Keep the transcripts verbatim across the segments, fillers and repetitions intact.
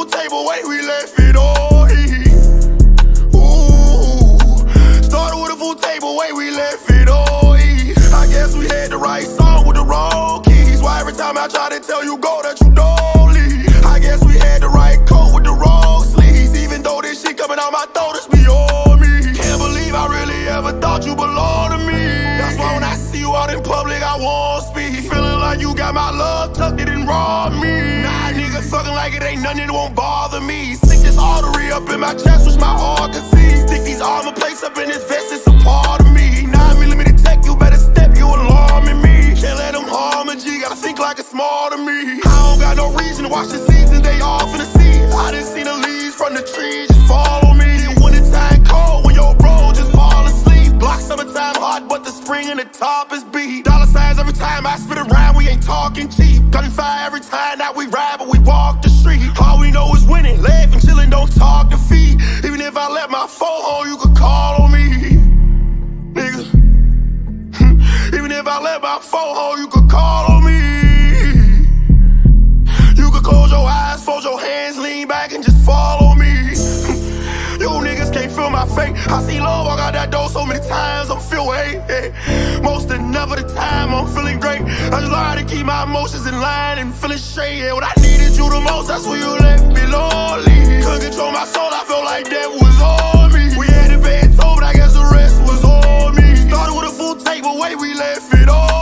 full table, way we left it all. Ooh, started with a full table, way we left it all. I guess we had the right song with the wrong keys. Why every time I try to tell you go that you don't leave? I guess we had the right coat with the wrong sleeves. Even though this shit coming out my throat, it's beyond me. Can't believe I really ever thought you belonged to me. That's why when I see you out in public, I won't speak. Feeling like you got my love tucked it and robbed me. Nah, nigga, fucking like it ain't nothing that won't bother me. Stick this artery up in my chest, which my heart can see. Stick these armor plates up in this vest, it's a part of me. Nine millimeter tech, you better step, you alarming me. Can't let them harm a G, gotta think like it's smart to me. I don't got no reason to watch the seasons, they off in the sea. I didn't see the leaves from the trees, just follow me. When the time cold, when your bro just fall asleep. Block summertime hot, but the spring and the top is beat. Dollar signs every time I spit around, we ain't talking cheap. Gunfire every time that we ride, but we walk the street. All we know is winning, laughing, chilling, don't talk defeat. Even if I let my phone home, you could call on me, nigga. Even if I let my phone home, you could call on me. You could close your eyes, fold your hands, lean back and just follow me. You niggas can't feel my fate. I see love walk out that door so many times, I'm feel hate. Yeah. Most of never the time, I'm feeling great. I just learned to keep my emotions in line and feeling straight. Yeah, when I needed you the most, that's when you left me lonely. Couldn't control my soul, I felt like that was on me. We had it bad told, but I guess the rest was on me. Started with a full table, way we left it all.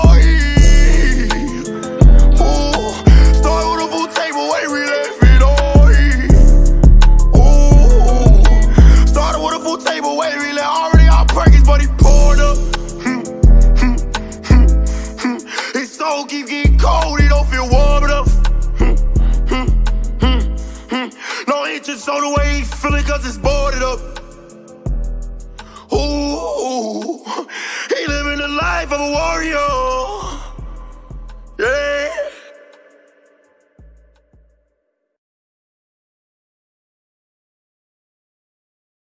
Ooh, started with a full table, way we left it all. Ooh, started with a full table, way we left already our Perkins, but he poured up. His soul keep getting cold, he don't feel warm enough. No interest on the way he feeling, cause it's boarded up. Ooh, he living the life of a warrior.